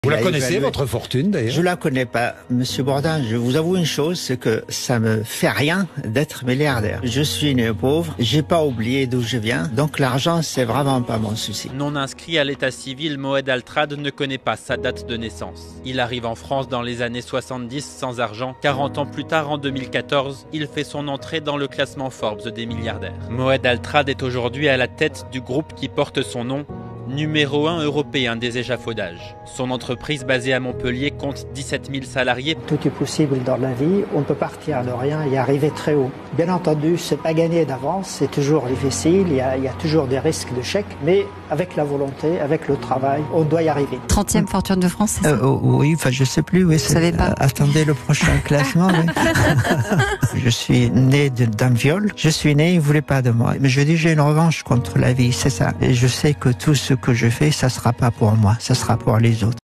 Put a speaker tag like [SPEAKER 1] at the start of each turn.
[SPEAKER 1] Vous la connaissez, votre fortune, d'ailleurs?
[SPEAKER 2] Je la connais pas, Monsieur Bourdin. Je vous avoue une chose, c'est que ça me fait rien d'être milliardaire. Je suis né pauvre, j'ai pas oublié d'où je viens, donc l'argent, c'est vraiment pas mon souci.
[SPEAKER 3] Non inscrit à l'état civil, Moed Altrad ne connaît pas sa date de naissance. Il arrive en France dans les années 70 sans argent. 40 ans plus tard, en 2014, il fait son entrée dans le classement Forbes des milliardaires. Moed Altrad est aujourd'hui à la tête du groupe qui porte son nom, numéro 1 européen des échafaudages. Son entreprise basée à Montpellier compte 17 000 salariés.
[SPEAKER 4] Tout est possible dans la vie, on peut partir de rien et arriver très haut. Bien entendu, c'est pas gagné d'avance, c'est toujours difficile, il y a toujours des risques d'échec, mais avec la volonté, avec le travail, on doit y arriver.
[SPEAKER 5] 30e fortune de France, c'est ça?
[SPEAKER 2] Oui, enfin je sais plus. Oui,
[SPEAKER 5] vous savez pas?
[SPEAKER 2] Attendez le prochain classement. Oui. Je suis né d'un viol. Je suis né, il voulait pas de moi. Mais je dis j'ai une revanche contre la vie, c'est ça. Et je sais que tout ce que je fais, ça sera pas pour moi, ça sera pour les autres.